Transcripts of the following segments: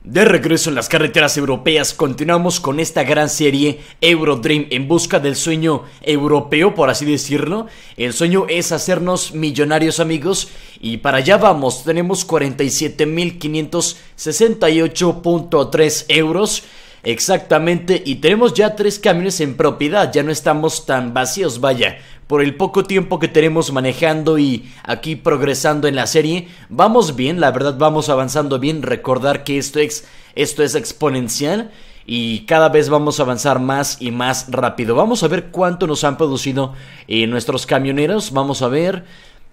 De regreso en las carreteras europeas, continuamos con esta gran serie Eurodream en busca del sueño europeo, por así decirlo. El sueño es hacernos millonarios, amigos, y para allá vamos. Tenemos 47.568.3 euros exactamente, y tenemos ya 3 camiones en propiedad. Ya no estamos tan vacíos, vaya. Por el poco tiempo que tenemos manejando y aquí progresando en la serie, vamos bien, la verdad vamos avanzando bien. Recordar que esto es exponencial y cada vez vamos a avanzar más y más rápido. Vamos a ver cuánto nos han producido nuestros camioneros. Vamos a ver,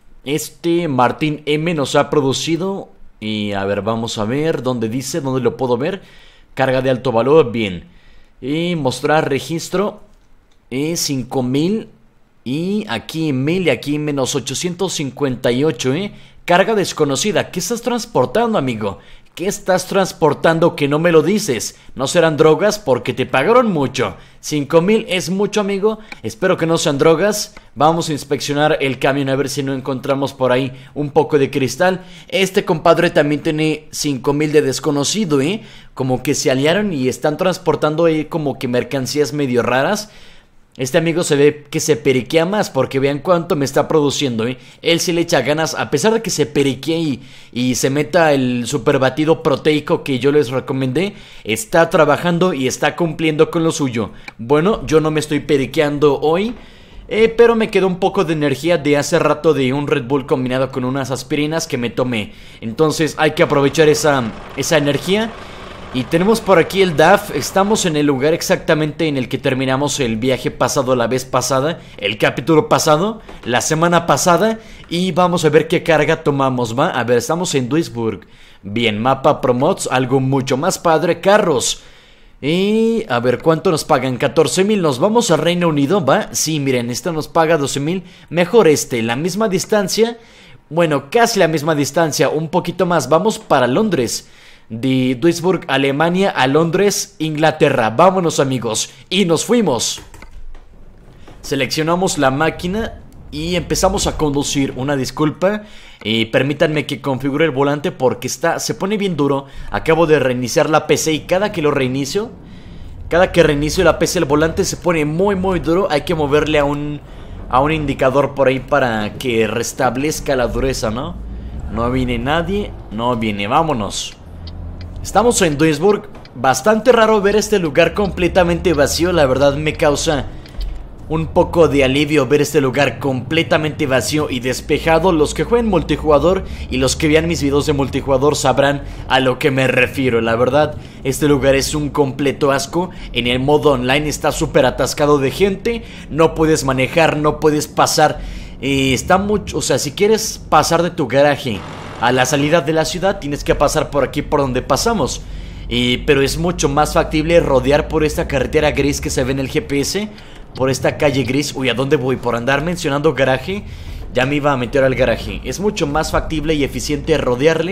Martín M nos ha producido, y a ver, vamos a ver, ¿dónde dice? ¿Dónde lo puedo ver? Carga de alto valor, bien. Y mostrar registro, 5.000. Y aquí 1000 y aquí menos 858, Carga desconocida. ¿Qué estás transportando, amigo? ¿Qué estás transportando que no me lo dices? ¿No serán drogas? Porque te pagaron mucho. 5000 es mucho, amigo. Espero que no sean drogas. Vamos a inspeccionar el camión a ver si no encontramos por ahí un poco de cristal. Este compadre también tiene 5000 de desconocido, Como que se aliaron y están transportando como que mercancías medio raras. Este amigo se ve que se periquea más, porque vean cuánto me está produciendo, Él sí le echa ganas, a pesar de que se periquee y se meta el super batido proteico que yo les recomendé. Está trabajando y está cumpliendo con lo suyo. Bueno, yo no me estoy periqueando hoy, pero me quedó un poco de energía de hace rato de un Red Bull combinado con unas aspirinas que me tomé. Entonces hay que aprovechar esa energía. Y tenemos por aquí el DAF. Estamos en el lugar exactamente en el que terminamos el viaje pasado la vez pasada, el capítulo pasado, la semana pasada. Y vamos a ver qué carga tomamos, ¿va? A ver, estamos en Duisburg. Bien, mapa promotes, algo mucho más padre, carros. Y a ver, ¿cuánto nos pagan? 14.000, nos vamos a Reino Unido, ¿va? Sí, miren, esta nos paga 12.000. Mejor la misma distancia. Bueno, casi la misma distancia, un poquito más. Vamos para Londres. De Duisburg, Alemania a Londres, Inglaterra. Vámonos, amigos. Y nos fuimos. Seleccionamos la máquina y empezamos a conducir. Una disculpa, permítanme que configure el volante porque se pone bien duro. Acabo de reiniciar la PC y cada que reinicio la PC, el volante se pone muy muy duro. Hay que moverle a un indicador por ahí para que restablezca la dureza, ¿no? No viene nadie, no viene, vámonos. Estamos en Duisburg. Bastante raro ver este lugar completamente vacío. La verdad me causa un poco de alivio ver este lugar completamente vacío y despejado. Los que jueguen multijugador y los que vean mis videos de multijugador sabrán a lo que me refiero. La verdad, este lugar es un completo asco. En el modo online está súper atascado de gente. No puedes manejar, no puedes pasar. Está mucho, o sea, si quieres pasar de tu garaje a la salida de la ciudad, tienes que pasar por aquí por donde pasamos. Pero es mucho más factible rodear por esta carretera gris que se ve en el GPS, por esta calle gris. Uy, ¿a dónde voy? Por andar mencionando garaje, ya me iba a meter al garaje. Es mucho más factible y eficiente rodear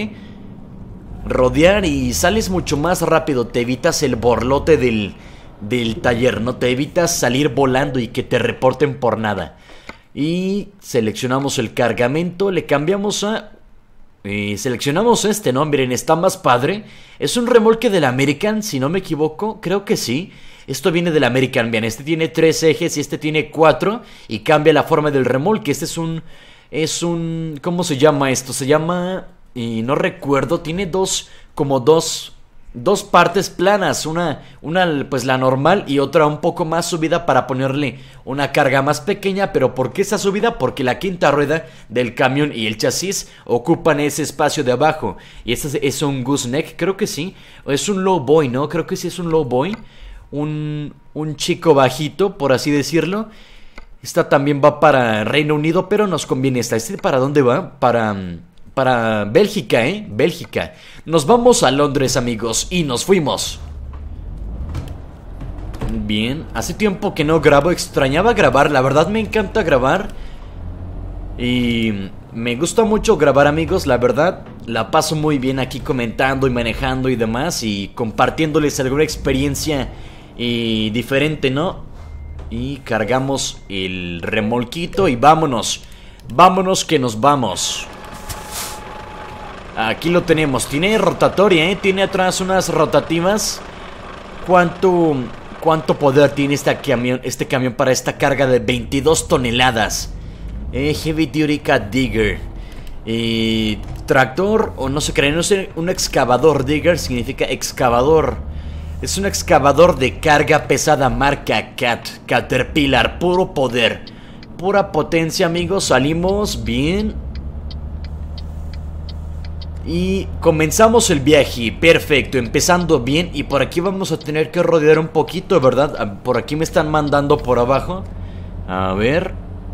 y sales mucho más rápido. Te evitas el borlote del taller, ¿no? Te evitas salir volando y que te reporten por nada. Y seleccionamos el cargamento, le cambiamos a... seleccionamos ¿no? Miren, está más padre. Es un remolque del American, si no me equivoco, creo que sí. Esto viene del American, bien, este tiene 3 ejes y este tiene 4. Y cambia la forma del remolque. Este es un... ¿cómo se llama esto? Se llama... no recuerdo, tiene dos partes planas, una pues la normal y otra un poco más subida para ponerle una carga más pequeña. Pero ¿por qué esa subida? Porque la quinta rueda del camión y el chasis ocupan ese espacio de abajo. Y este es un gooseneck, creo que sí. Es un low boy, ¿no? Creo que sí es un low boy. Un chico bajito, por así decirlo. Esta también va para Reino Unido, pero nos conviene esta. ¿Para dónde va? Para Bélgica, Bélgica. Nos vamos a Londres, amigos, y nos fuimos. Bien, hace tiempo que no grabo, extrañaba grabar, la verdad me encanta grabar. Y me gusta mucho grabar, amigos, la verdad. La paso muy bien aquí comentando y manejando y demás, y compartiéndoles alguna experiencia diferente, ¿no? Y cargamos el remolquito y vámonos. Vámonos que nos vamos. Aquí lo tenemos. Tiene rotatoria, tiene atrás unas rotativas. ¿Cuánto poder tiene este camión para esta carga de 22 toneladas? Heavy Duty Cat Digger. Tractor, o no sé qué, no sé, un excavador. Digger significa excavador. Es un excavador de carga pesada marca Cat, Caterpillar, puro poder, pura potencia, amigos. Salimos bien y comenzamos el viaje. Perfecto, empezando bien. Y por aquí vamos a tener que rodear un poquito, ¿verdad? Por aquí me están mandando por abajo. A ver.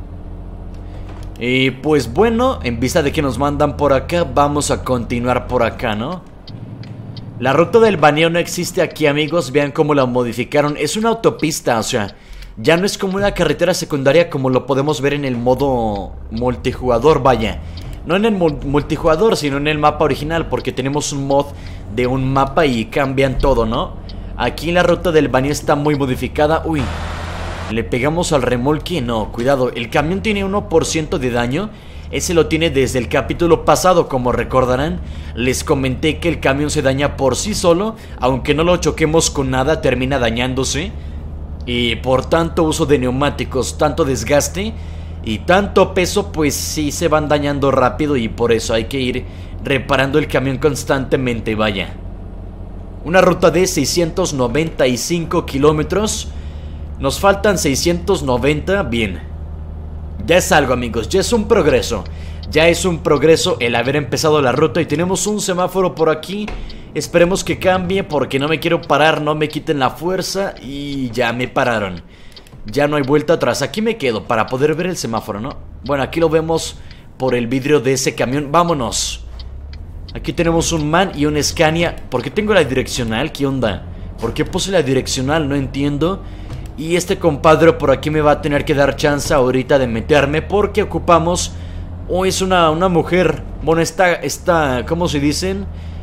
Pues bueno, en vista de que nos mandan por acá, vamos a continuar por acá, ¿no? La ruta del baneo no existe aquí, amigos. Vean cómo la modificaron. Es una autopista, o sea, ya no es como una carretera secundaria como lo podemos ver en el modo multijugador, vaya. No en el multijugador, sino en el mapa original, porque tenemos un mod de un mapa y cambian todo, ¿no? Aquí la ruta del baneo está muy modificada. Uy, ¿le pegamos al remolque? No, cuidado, el camión tiene 1% de daño. Ese lo tiene desde el capítulo pasado, como recordarán. Les comenté que el camión se daña por sí solo. Aunque no lo choquemos con nada, termina dañándose. Y por tanto uso de neumáticos, tanto desgaste y tanto peso, pues sí se van dañando rápido. Y por eso hay que ir reparando el camión constantemente, vaya. Una ruta de 695 kilómetros. Nos faltan 690, bien. Ya es algo, amigos, ya es un progreso. Ya es un progreso el haber empezado la ruta. Y tenemos un semáforo por aquí. Esperemos que cambie porque no me quiero parar, no me quiten la fuerza. Y ya me pararon. Ya no hay vuelta atrás, aquí me quedo para poder ver el semáforo, ¿no? Bueno, aquí lo vemos por el vidrio de ese camión. Vámonos. Aquí tenemos un MAN y un Scania. ¿Por qué tengo la direccional? ¿Qué onda? ¿Por qué puse la direccional? No entiendo. Y este compadre por aquí me va a tener que dar chance ahorita de meterme porque ocupamos... Oh, es una mujer. Bueno, esta, ¿cómo se dicen?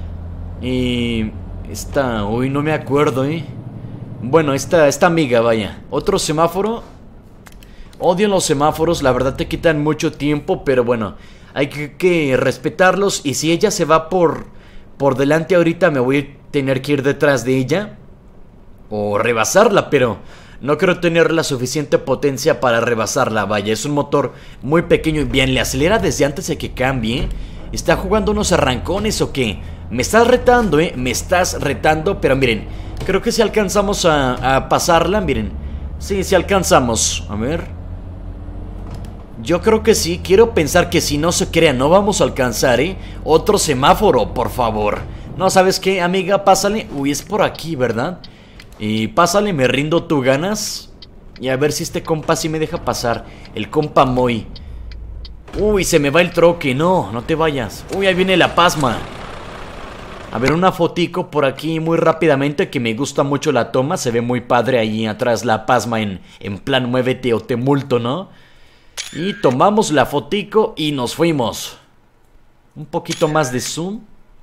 Uy, no me acuerdo, Bueno, esta amiga, vaya. Otro semáforo. Odio los semáforos, la verdad te quitan mucho tiempo, pero bueno, hay que respetarlos. Y si ella se va por delante ahorita, me voy a tener que ir detrás de ella o rebasarla, pero... no creo tener la suficiente potencia para rebasarla, vaya. Es un motor muy pequeño y bien, le acelera desde antes de que cambie. ¿Está jugando unos arrancones o qué? Me estás retando, me estás retando. Pero miren, creo que si alcanzamos a pasarla, miren. Sí, si alcanzamos, a ver. Yo creo que sí, quiero pensar que si no se crea, no vamos a alcanzar, Otro semáforo, por favor. No, ¿sabes qué, amiga? Pásale. Uy, es por aquí, ¿verdad? Y pásale, me rindo, tú ganas. Y a ver si este compa sí me deja pasar. El compa Moy. Uy, se me va el troque. No, no te vayas. Uy, ahí viene la pasma. A ver, una fotico por aquí muy rápidamente, que me gusta mucho la toma. Se ve muy padre ahí atrás la pasma en plan muévete o te multo, ¿no? Y tomamos la fotico y nos fuimos. Un poquito más de zoom.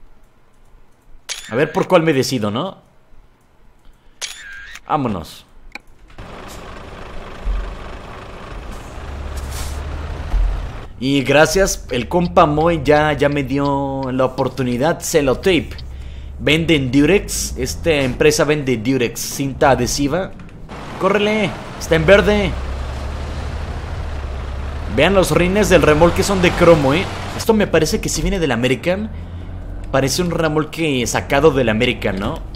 A ver por cuál me decido, ¿no? Vámonos. Y gracias, el compa Moy ya me dio la oportunidad. Celotape. Venden Durex. Esta empresa vende Durex, cinta adhesiva. ¡Córrele! Está en verde. Vean, los rines del remolque son de cromo, Esto me parece que sí viene del American. Parece un remolque sacado del American, ¿no?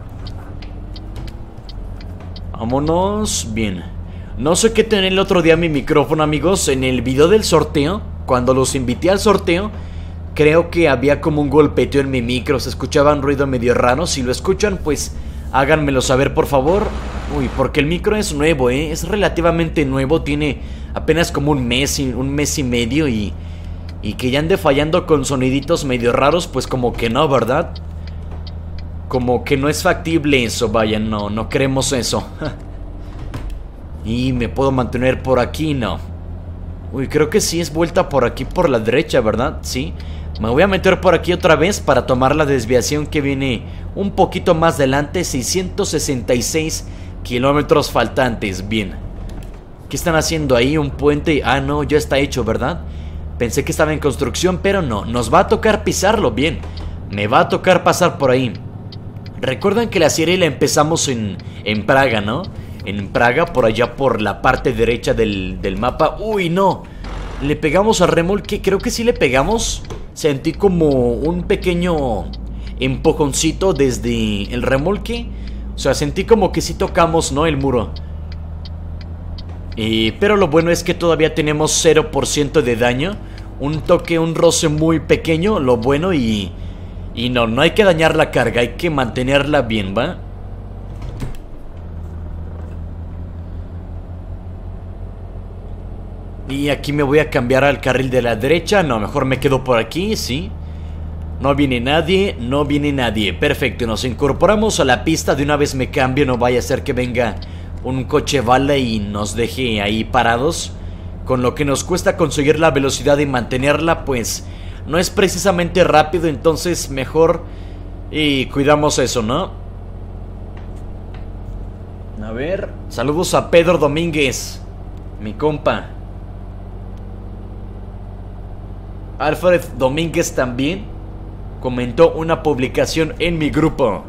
Vámonos, bien. No sé qué tenía el otro día mi micrófono, amigos. En el video del sorteo, cuando los invité al sorteo, creo que había como un golpeteo en mi micro. Se escuchaba un ruido medio raro. Si lo escuchan, pues háganmelo saber, por favor. Uy, porque el micro es nuevo, es relativamente nuevo. Tiene apenas como un mes y medio. Y que ya ande fallando con soniditos medio raros, pues como que no, ¿verdad? Como que no es factible eso, vaya, no queremos eso. Y me puedo mantener por aquí, no. Uy, creo que sí es vuelta por aquí por la derecha, ¿verdad? Sí. Me voy a meter por aquí otra vez para tomar la desviación que viene un poquito más adelante. 666 kilómetros faltantes, bien. ¿Qué están haciendo ahí? ¿Un puente? Ah, no, ya está hecho, ¿verdad? Pensé que estaba en construcción, pero no. Nos va a tocar pisarlo, bien. Me va a tocar pasar por ahí. Recuerdan que la serie la empezamos en Praga, ¿no? En Praga, por allá por la parte derecha del mapa. ¡Uy, no! Le pegamos al remolque, creo que sí le pegamos. Sentí como un pequeño empujoncito desde el remolque. O sea, sentí como que sí tocamos, ¿no? El muro. Pero lo bueno es que todavía tenemos 0% de daño. Un toque, un roce muy pequeño, lo bueno y no hay que dañar la carga, hay que mantenerla bien, ¿va? Y aquí me voy a cambiar al carril de la derecha. No, mejor me quedo por aquí, sí. No viene nadie, no viene nadie. Perfecto, nos incorporamos a la pista. De una vez me cambio, no vaya a ser que venga un coche bala y nos deje ahí parados. Con lo que nos cuesta conseguir la velocidad y mantenerla, pues no es precisamente rápido. Entonces mejor cuidamos eso, ¿no? A ver, saludos a Pedro Domínguez, mi compa. Alfred Domínguez también comentó una publicación en mi grupo.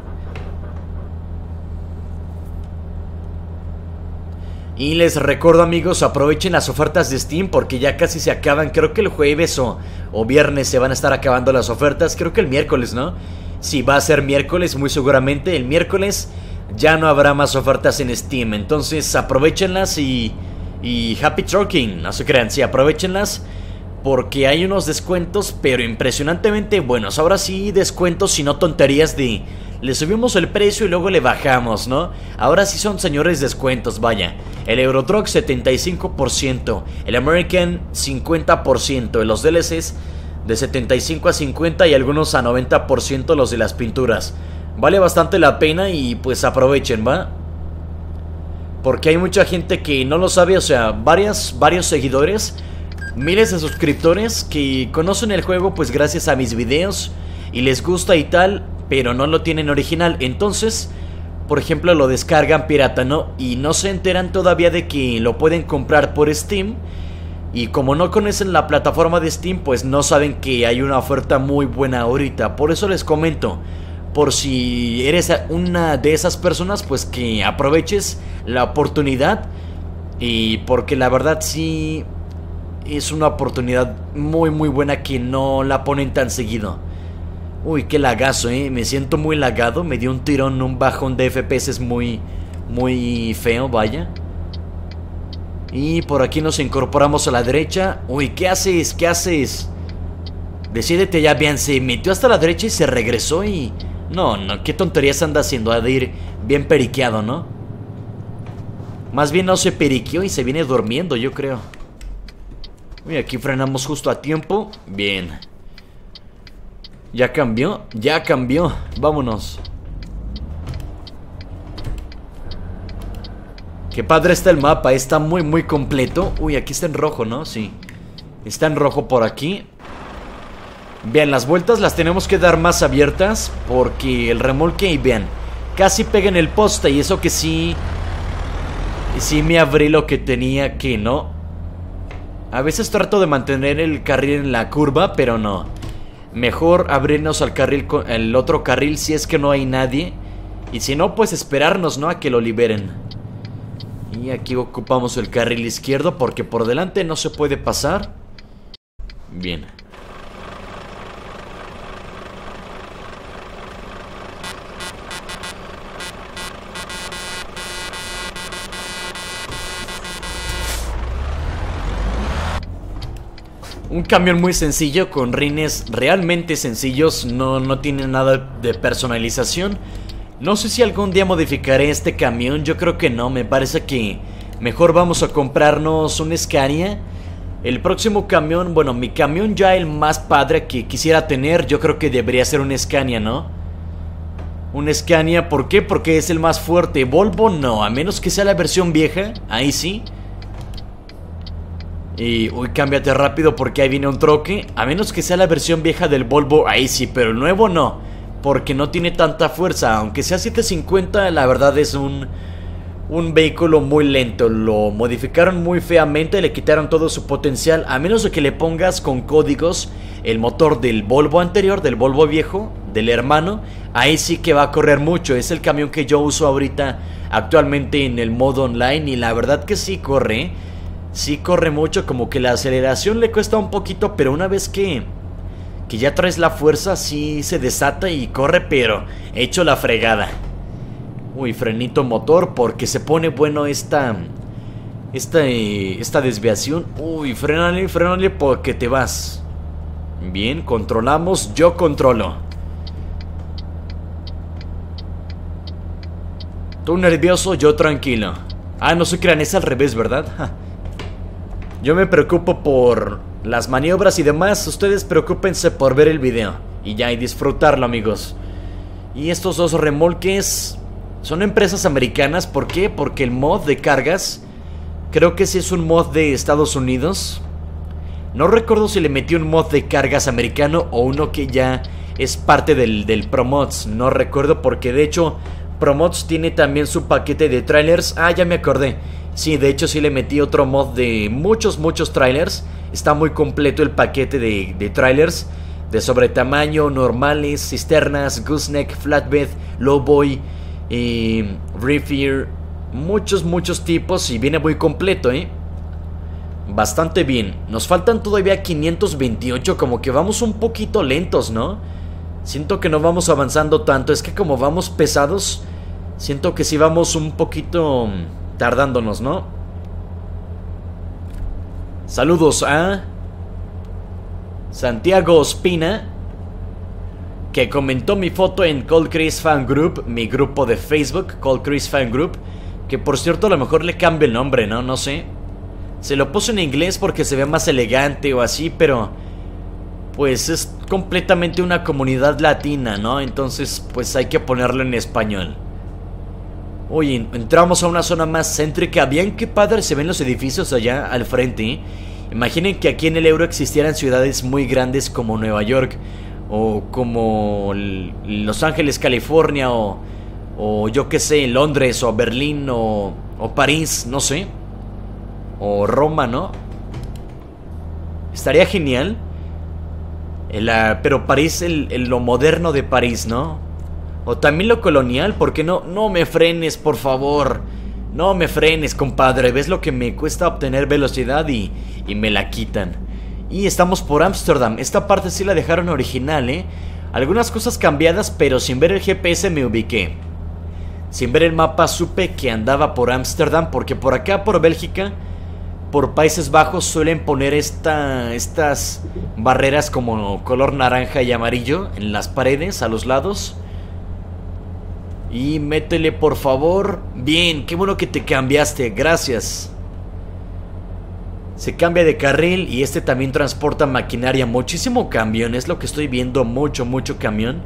Y les recuerdo, amigos, aprovechen las ofertas de Steam porque ya casi se acaban. Creo que el jueves o viernes se van a estar acabando las ofertas. Creo que el miércoles, ¿no? Sí, va a ser miércoles, muy seguramente. El miércoles ya no habrá más ofertas en Steam. Entonces aprovechenlas y happy trucking. No se crean, sí, aprovechenlas porque hay unos descuentos, pero impresionantemente buenos. Ahora sí, descuentos y no tonterías de le subimos el precio y luego le bajamos, ¿no? Ahora sí son señores descuentos, vaya. El Eurotruck 75%, el American 50%, los DLCs de 75 a 50 y algunos a 90% los de las pinturas. Vale bastante la pena y pues aprovechen, ¿va? Porque hay mucha gente que no lo sabe, o sea, varios seguidores, miles de suscriptores que conocen el juego pues gracias a mis videos y les gusta y tal, pero no lo tienen original. Entonces, por ejemplo, lo descargan pirata, ¿no? Y no se enteran todavía de que lo pueden comprar por Steam. Y como no conocen la plataforma de Steam, pues no saben que hay una oferta muy buena ahorita. Por eso les comento, por si eres una de esas personas, pues que aproveches la oportunidad. Y porque la verdad sí es una oportunidad muy muy buena que no la ponen tan seguido. Uy, qué lagazo, me siento muy lagado. Me dio un tirón, un bajón de FPS muy feo, vaya. Y por aquí nos incorporamos a la derecha. Uy, ¿qué haces? ¿Qué haces? Decídete ya, bien, se metió hasta la derecha y se regresó y... No, qué tonterías anda haciendo. Ha de ir bien periqueado, ¿no? Más bien no se periqueó y se viene durmiendo, yo creo. Uy, aquí frenamos justo a tiempo. Bien. ¿Ya cambió? Ya cambió. Vámonos. Qué padre está el mapa. Está muy completo. Uy, aquí está en rojo, ¿no? Sí. Está en rojo por aquí. Vean, las vueltas las tenemos que dar más abiertas porque el remolque, y vean, casi pega en el poste. Y eso que sí me abrí lo que tenía que, ¿no? A veces trato de mantener el carril en la curva, pero no. Mejor abrirnos al carril, el otro carril si es que no hay nadie. Y si no, pues esperarnos, ¿no? A que lo liberen. Y aquí ocupamos el carril izquierdo porque por delante no se puede pasar. Bien. Un camión muy sencillo con rines realmente sencillos, no tiene nada de personalización. No sé si algún día modificaré este camión, yo creo que no, me parece que mejor vamos a comprarnos un Scania. El próximo camión, bueno, mi camión ya el más padre que quisiera tener, yo creo que debería ser un Scania, ¿no? Un Scania, ¿por qué? Porque es el más fuerte. Volvo no, a menos que sea la versión vieja, ahí sí. Y, uy, cámbiate rápido porque ahí viene un troque. A menos que sea la versión vieja del Volvo, ahí sí, pero el nuevo no, porque no tiene tanta fuerza. Aunque sea 750, la verdad es un un vehículo muy lento. Lo modificaron muy feamente, le quitaron todo su potencial, a menos de que le pongas con códigos el motor del Volvo anterior, del Volvo viejo, del hermano. Ahí sí que va a correr mucho. Es el camión que yo uso ahorita actualmente en el modo online, y la verdad que sí corre. Sí corre mucho, como que la aceleración le cuesta un poquito, pero una vez que ya traes la fuerza, sí se desata y corre, pero hecho la fregada. Uy, frenito motor, porque se pone bueno esta desviación. Uy, frénale, frénale porque te vas. Bien, controlamos, yo controlo. Tú nervioso, yo tranquilo. Ah, no se crean, es al revés, ¿verdad? Ja. Yo me preocupo por las maniobras y demás. Ustedes preocúpense por ver el video y ya, y disfrutarlo, amigos. Y estos dos remolques son empresas americanas. ¿Por qué? Porque el mod de cargas, creo que sí es un mod de Estados Unidos. No recuerdo si le metí un mod de cargas americano o uno que ya es parte del ProMods. No recuerdo, porque de hecho ProMods tiene también su paquete de trailers. Ah, ya me acordé. Sí, de hecho sí le metí otro mod de muchos trailers. Está muy completo el paquete de trailers, de sobretamaño, normales, cisternas, gooseneck, flatbed, lowboy, reefer. Muchos tipos, y viene muy completo, bastante bien. Nos faltan todavía 528, como que vamos un poquito lentos, ¿no? Siento que no vamos avanzando tanto. Es que como vamos pesados, siento que sí vamos un poquito tardándonos, ¿no? Saludos a Santiago Ospina, que comentó mi foto en Cold Chris Fan Group, mi grupo de Facebook, Cold Chris Fan Group. Que por cierto, a lo mejor le cambio el nombre, ¿no? No sé. Se lo puse en inglés porque se ve más elegante o así, pero pues es completamente una comunidad latina, ¿no? Entonces pues hay que ponerlo en español. Oye, entramos a una zona más céntrica. Bien, qué padre se ven los edificios allá al frente. Imaginen que aquí en el Euro existieran ciudades muy grandes como Nueva York, o como Los Ángeles, California, o yo qué sé, Londres, o Berlín, o París, no sé. O Roma, ¿no? Estaría genial. Pero París, lo moderno de París, ¿no? O también lo colonial, ¿por qué no? No me frenes, por favor. No me frenes, compadre. ¿Ves lo que me cuesta obtener velocidad y me la quitan? Y estamos por Ámsterdam. Esta parte sí la dejaron original, Algunas cosas cambiadas, pero sin ver el GPS me ubiqué. Sin ver el mapa supe que andaba por Ámsterdam, porque por acá, por Bélgica, por Países Bajos, suelen poner estas barreras como color naranja y amarillo en las paredes, a los lados. Y métele, por favor. Bien, qué bueno que te cambiaste, gracias. Se cambia de carril y este también transporta maquinaria. Muchísimo camión, es lo que estoy viendo. Mucho camión.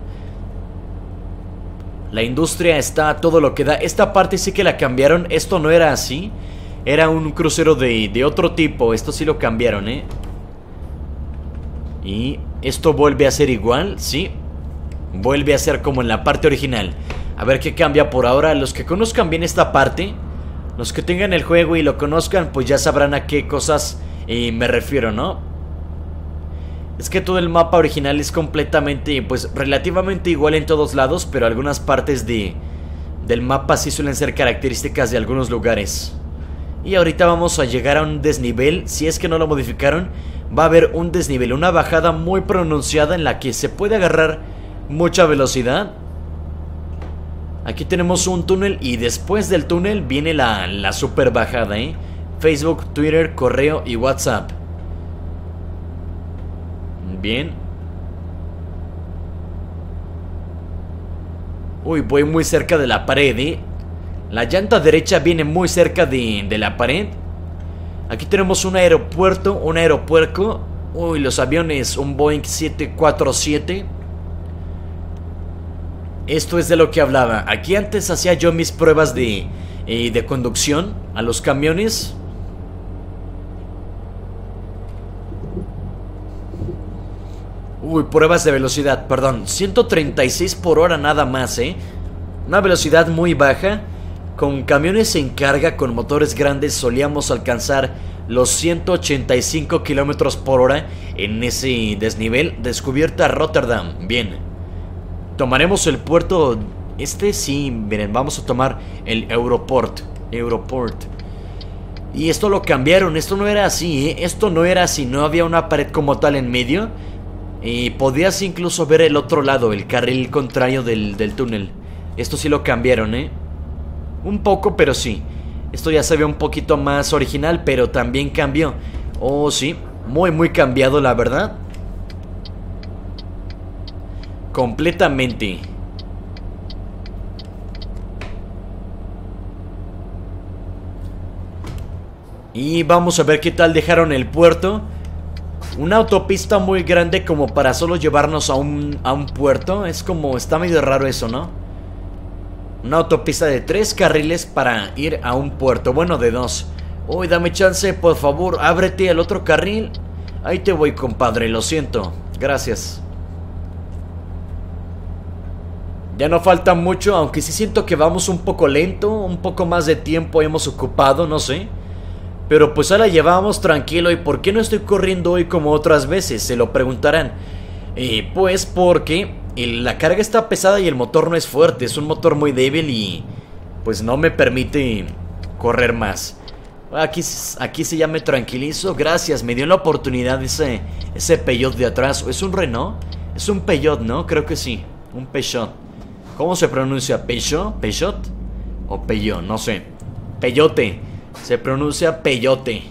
La industria está a todo lo que da. Esta parte sí que la cambiaron. Esto no era así. Era un crucero de otro tipo. Esto sí lo cambiaron, Y esto vuelve a ser igual, ¿sí? Vuelve a ser como en la parte original. A ver qué cambia por ahora. Los que conozcan bien esta parte, los que tengan el juego y lo conozcan, pues ya sabrán a qué cosas me refiero, ¿no? Es que todo el mapa original es completamente, pues relativamente igual en todos lados, pero algunas partes del mapa sí suelen ser características de algunos lugares. Y ahorita vamos a llegar a un desnivel. Si es que no lo modificaron, va a haber un desnivel, una bajada muy pronunciada en la que se puede agarrar mucha velocidad. Aquí tenemos un túnel y después del túnel viene la super bajada, Facebook, Twitter, correo y WhatsApp. Bien. Uy, voy muy cerca de la pared, La llanta derecha viene muy cerca de la pared. Aquí tenemos un aeropuerto, un aeropuerto. Uy, los aviones, un Boeing 747. Esto es de lo que hablaba. Aquí antes hacía yo mis pruebas de conducción a los camiones. Uy, pruebas de velocidad, perdón, 136 por hora nada más, Una velocidad muy baja, Con camiones en carga con motores grandes solíamos alcanzar los 185 kilómetros por hora en ese desnivel. Descubierta Rotterdam. Bien. Tomaremos el puerto. Sí, miren, vamos a tomar el Europort. Y esto lo cambiaron. Esto no era así, Esto no era así. No había una pared como tal en medio. Y podías incluso ver el otro lado, el carril contrario del túnel. Esto sí lo cambiaron, un poco, pero sí. Esto ya se ve un poquito más original, pero también cambió. Oh, sí, muy cambiado, la verdad. Completamente. Y vamos a ver qué tal dejaron el puerto. Una autopista muy grande como para solo llevarnos a un puerto. Es como, está medio raro eso, ¿no? Una autopista de 3 carriles para ir a un puerto. Bueno, de 2. Uy, dame chance, por favor, ábrete al otro carril. Ahí te voy, compadre, lo siento. Gracias. Ya no falta mucho, aunque sí siento que vamos un poco lento. Un poco más de tiempo hemos ocupado, no sé. Pero pues ahora llevamos tranquilo. ¿Y por qué no estoy corriendo hoy como otras veces? Se lo preguntarán. Pues porque la carga está pesada y el motor no es fuerte. Es un motor muy débil y pues no me permite correr más. Aquí sí ya me tranquilizo. Gracias, me dio la oportunidad ese Peugeot de atrás. ¿Es un Renault? Es un Peugeot, ¿no? Creo que sí, un Peugeot. ¿Cómo se pronuncia? ¿Peugeot? ¿Peugeot? ¿O Peugeot? No sé. Peyote. Se pronuncia Peyote.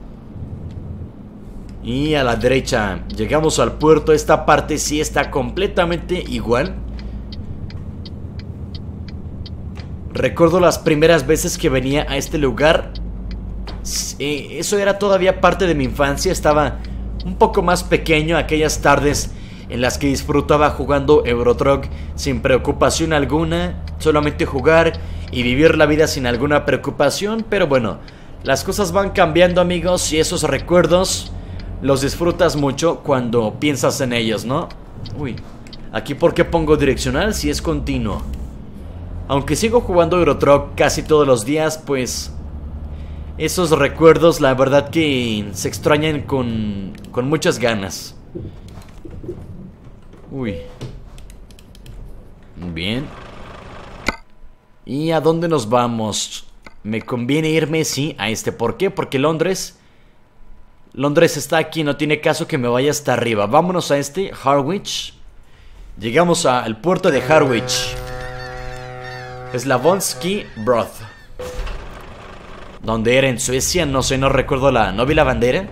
Y a la derecha llegamos al puerto. Esta parte sí está completamente igual. Recuerdo las primeras veces que venía a este lugar. Eso era todavía parte de mi infancia. Estaba un poco más pequeño. Aquellas tardes en las que disfrutaba jugando Euro Truck sin preocupación alguna. Solamente jugar y vivir la vida sin alguna preocupación. Pero bueno, las cosas van cambiando, amigos. Y esos recuerdos los disfrutas mucho cuando piensas en ellos, ¿no? Uy, aquí ¿por qué pongo direccional si es continuo? Aunque sigo jugando Euro Truck casi todos los días, pues esos recuerdos la verdad que se extrañan con muchas ganas. Uy. Bien. ¿Y a dónde nos vamos? Me conviene irme, sí, a este. ¿Por qué? Porque Londres está aquí, no tiene caso que me vaya hasta arriba. Vámonos a este, Harwich. Llegamos al puerto de Harwich. Slavonski Brod. ¿Dónde era? En Suecia, no sé, no recuerdo ¿no vi la bandera?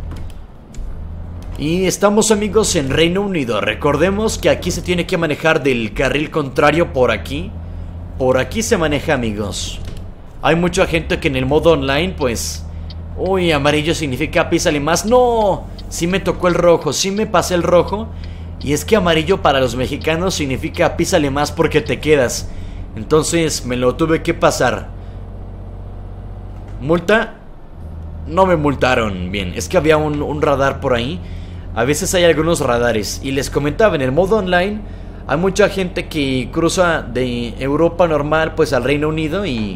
Y estamos, amigos, en Reino Unido. Recordemos que aquí se tiene que manejar del carril contrario por aquí. Por aquí se maneja, amigos. Hay mucha gente que en el modo online, pues... Uy, amarillo significa písale más. ¡No! Sí me tocó el rojo, sí me pasé el rojo. Y es que amarillo para los mexicanos significa písale más porque te quedas. Entonces me lo tuve que pasar. ¿Multa? No me multaron. Bien, es que había un radar por ahí. A veces hay algunos radares. Y les comentaba, en el modo online hay mucha gente que cruza de Europa normal pues al Reino Unido y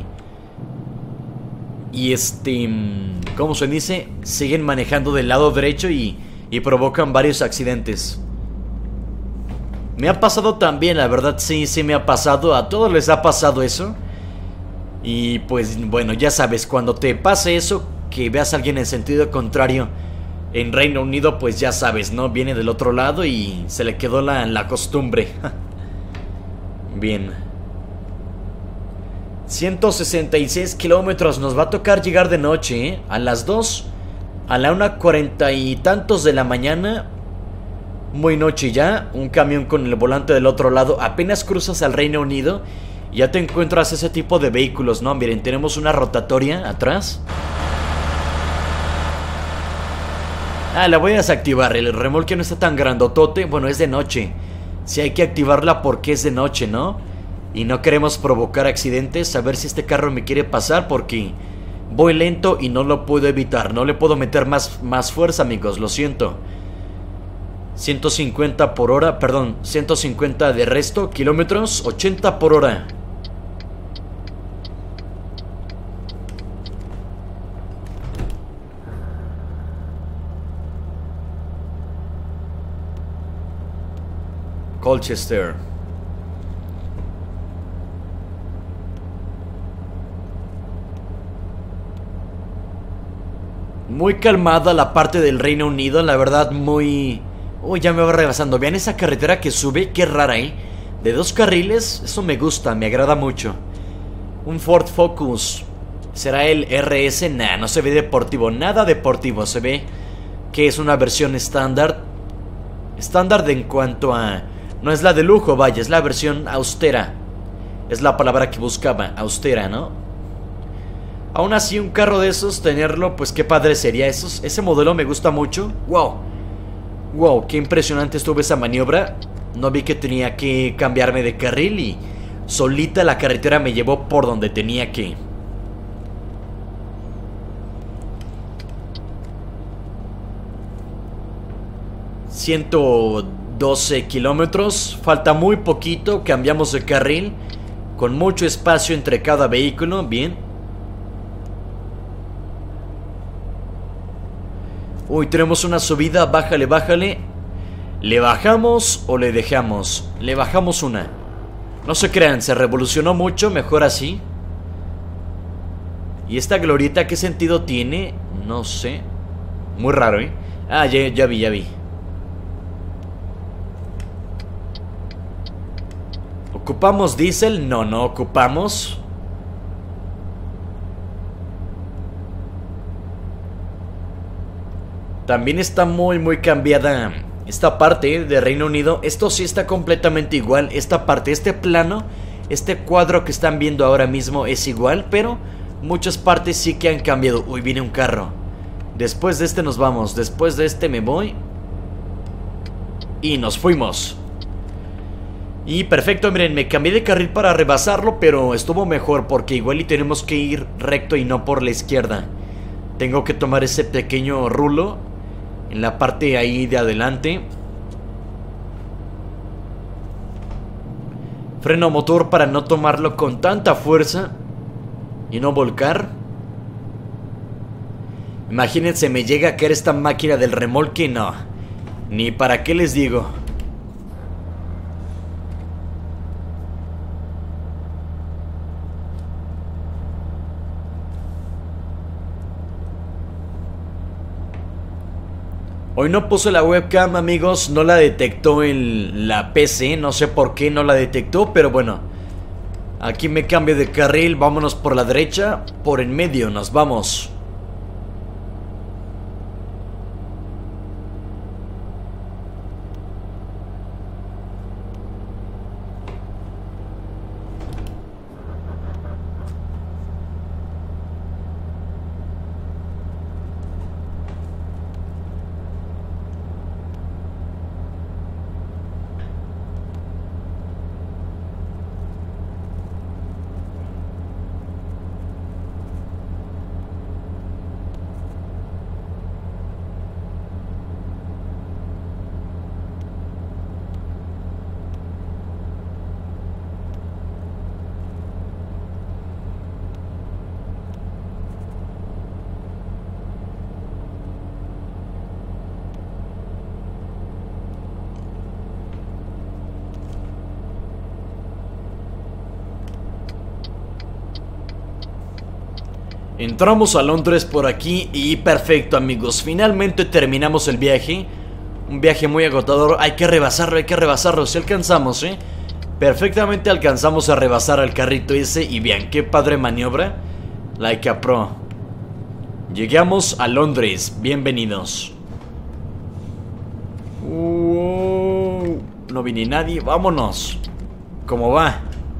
¿cómo se dice? Siguen manejando del lado derecho y provocan varios accidentes. Me ha pasado también, la verdad sí me ha pasado. A todos les ha pasado eso. Y pues bueno, ya sabes, cuando te pase eso, que veas a alguien en sentido contrario en Reino Unido, pues ya sabes, ¿no? Viene del otro lado y se le quedó la costumbre. Bien. 166 kilómetros. Nos va a tocar llegar de noche, ¿eh? A las 2, a la 1:40 y tantos de la mañana. Muy noche ya. Un camión con el volante del otro lado. Apenas cruzas al Reino Unido, ya te encuentras ese tipo de vehículos, ¿no? Miren, tenemos una rotatoria atrás. La voy a desactivar. El remolque no está tan grandotote. Bueno, es de noche. Sí hay que activarla porque es de noche, ¿no? Y no queremos provocar accidentes. A ver si este carro me quiere pasar porque voy lento y no lo puedo evitar. No le puedo meter más fuerza, amigos, lo siento. 150 por hora, perdón, 150 de resto, kilómetros, 80 por hora. Colchester. Muy calmada la parte del Reino Unido, la verdad muy... Uy, ya me va rebasando. Vean esa carretera que sube, qué rara, ¿eh? De 2 carriles, eso me gusta, me agrada mucho. Un Ford Focus. ¿Será el RS? Nah, no se ve deportivo, nada deportivo. Se ve que es una versión estándar. Estándar en cuanto a... No es la de lujo, vaya, es la versión austera. Es la palabra que buscaba, austera, ¿no? Aún así, un carro de esos, tenerlo, pues qué padre sería. Ese modelo me gusta mucho. ¡Wow! ¡Wow! Qué impresionante estuvo esa maniobra. No vi que tenía que cambiarme de carril y solita la carretera me llevó por donde tenía que. 112 kilómetros. Falta muy poquito. Cambiamos de carril. Con mucho espacio entre cada vehículo. Bien. Uy, tenemos una subida. Bájale, bájale. ¿Le bajamos o le dejamos? Le bajamos una. No se crean, se revolucionó mucho. Mejor así. ¿Y esta glorieta qué sentido tiene? No sé. Muy raro, ¿eh? Ah, ya vi, ya vi. ¿Ocupamos diésel? No, no ocupamos. También está muy cambiada esta parte de Reino Unido. Esto sí está completamente igual. Esta parte, este plano, este cuadro que están viendo ahora mismo es igual, pero muchas partes sí que han cambiado. Uy, viene un carro. Después de este nos vamos. Después de este me voy. Y nos fuimos. Y perfecto, miren, me cambié de carril para rebasarlo, pero estuvo mejor porque igual y tenemos que ir recto y no por la izquierda. Tengo que tomar ese pequeño rulo en la parte ahí de adelante. Freno motor para no tomarlo con tanta fuerza y no volcar. Imagínense, me llega a caer esta máquina del remolque, no. Ni para qué les digo. Hoy no puse la webcam, amigos, no la detectó la PC, no sé por qué no la detectó, pero bueno. Aquí me cambio de carril, vámonos por la derecha, por en medio nos vamos. Entramos a Londres por aquí y perfecto, amigos. Finalmente terminamos el viaje. Un viaje muy agotador. Hay que rebasarlo. Si alcanzamos, perfectamente alcanzamos a rebasar al carrito ese. Y vean, qué padre maniobra. Like a pro. Llegamos a Londres. Bienvenidos. No viene nadie. Vámonos. ¿Cómo va?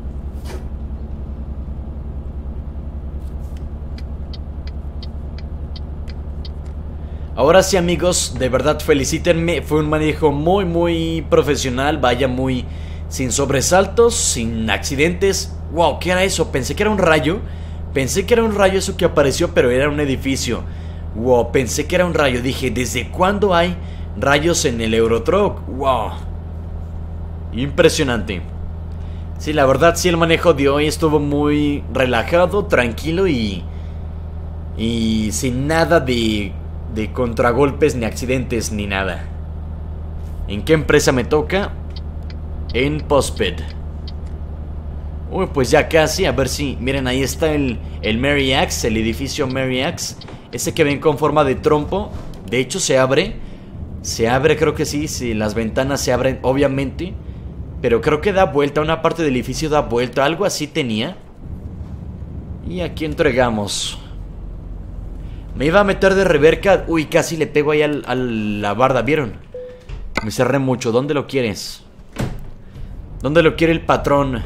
Ahora sí, amigos, de verdad felicítenme. Fue un manejo muy profesional. Vaya, muy sin sobresaltos, sin accidentes. Wow, ¿qué era eso? Pensé que era un rayo. Pensé que era un rayo eso que apareció, pero era un edificio. Wow, pensé que era un rayo. Dije, ¿desde cuándo hay rayos en el Eurotruck? Wow, impresionante. Sí, la verdad, sí, el manejo de hoy estuvo muy relajado, tranquilo y sin nada de contragolpes, ni accidentes, ni nada. ¿En qué empresa me toca? en Postped. Uy, pues ya casi, a ver si... Miren, ahí está el Mary Axe, el edificio Mary Axe. Ese que ven con forma de trompo. De hecho se abre. Se abre, creo que sí, sí, las ventanas se abren, obviamente. Pero creo que da vuelta, una parte del edificio da vuelta. Algo así tenía. Y aquí entregamos. Me iba a meter de reverca. Uy, casi le pego ahí a la barda, ¿vieron? Me cerré mucho, ¿dónde lo quieres? ¿Dónde lo quiere el patrón?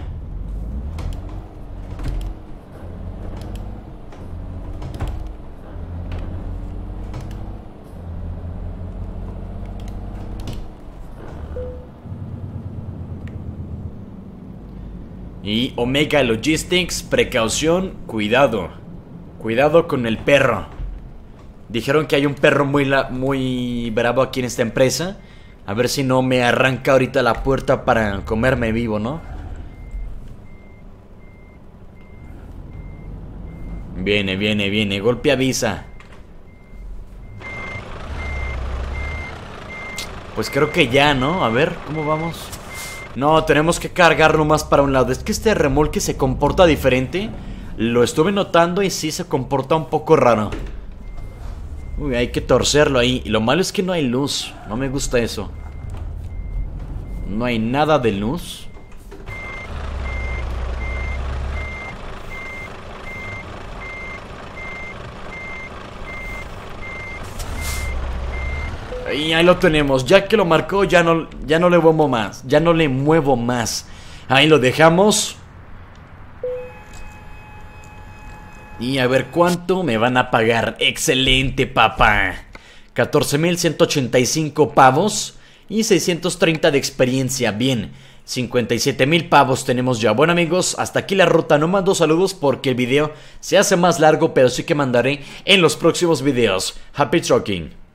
Y Omega Logistics, precaución, cuidado. Cuidado con el perro. Dijeron que hay un perro muy bravo aquí en esta empresa. A ver si no me arranca ahorita la puerta para comerme vivo, ¿no? Viene, viene, viene. Golpe avisa. Pues creo que ya, ¿no? A ver, ¿cómo vamos? No, tenemos que cargar nomás para un lado. Es que este remolque se comporta diferente. Lo estuve notando y sí se comporta un poco raro. Uy, hay que torcerlo ahí. Y lo malo es que no hay luz. No me gusta eso. No hay nada de luz. Y ahí lo tenemos. Ya que lo marcó, ya no le muevo más. Ya no le muevo más. Ahí lo dejamos. Y a ver cuánto me van a pagar. Excelente, papá. 14,185 pavos y 630 de experiencia. Bien, 57,000 pavos tenemos ya. Bueno, amigos, hasta aquí la ruta. No mando saludos porque el video se hace más largo, pero sí que mandaré en los próximos videos. Happy trucking.